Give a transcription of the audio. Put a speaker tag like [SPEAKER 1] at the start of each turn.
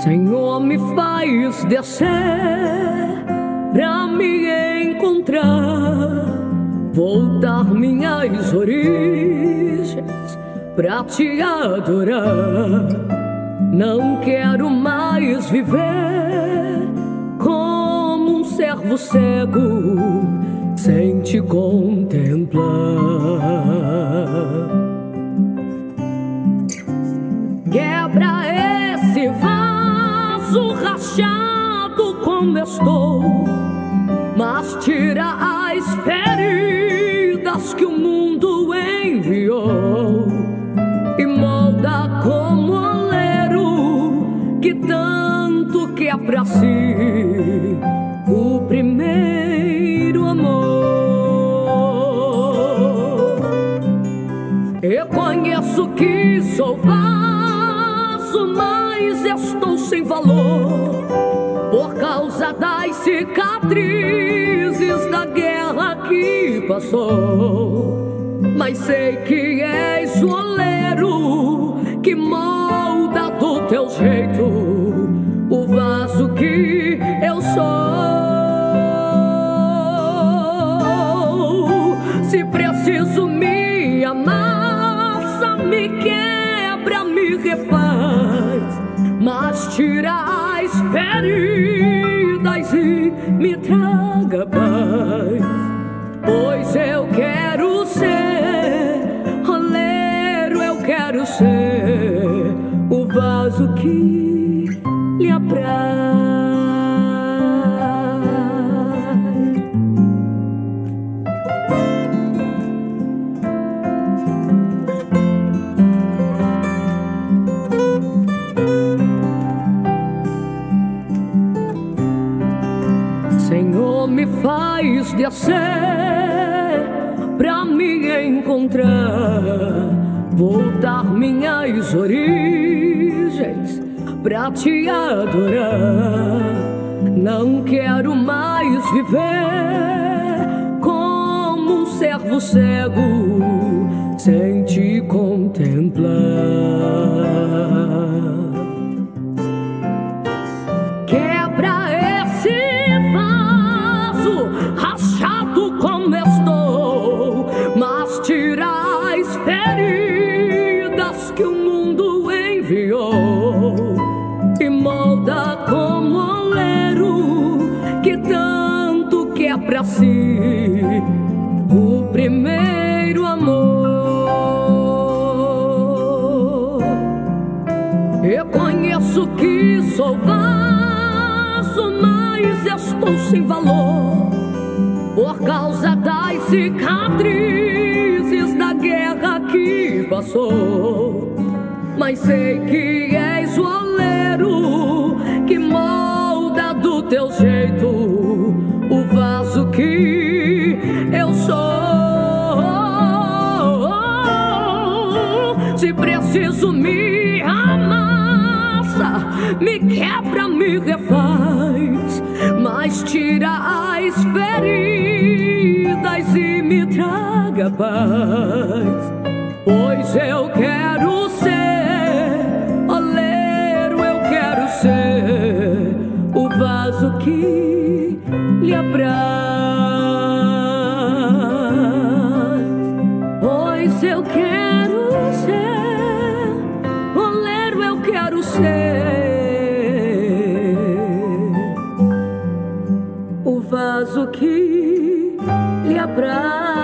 [SPEAKER 1] Senhor, me faz descer pra me encontrar, voltar minhas origens pra te adorar. Não quero mais viver como um servo cego sem te contemplar. Quebra esse vaso rachado como estou, mas tira as feridas que o mundo enviou e molda como oleiro que tanto quer pra si o primeiro amor. Eu conheço que sou vaso, mas estou sem valor por causa das cicatrizes da guerra que passou. Mas sei que és o oleiro que molda do teu jeito o vaso que eu sou. Se preciso me amassa, me quebra, me refaz, mas tira as feridas e me traga paz. Pois eu quero ser oleiro, eu quero ser o vaso que lhe apraz. Senhor, me faz descer pra me encontrar, voltar minhas origens pra te adorar. Não quero mais viver como um servo cego sem te contemplar. Quebra esse vaso rachado como estou, mas tira as feridas que o mundo enviou e molda como oleiro que tanto quer pra si o primeiro amor. Eu conheço que sou vaso, mas estou sem valor por causa das cicatrizes da guerra que passou. Mas sei que és o oleiro que molda do teu jeito o vaso que eu sou. Se preciso me amassa, me quebra, me refaz, mas tira as feridas e me traga paz. Pois eu quero ser oleiro, eu quero ser o vaso que lhe apraz. Pois eu quero ser oleiro, eu quero ser o vaso que lhe apraz.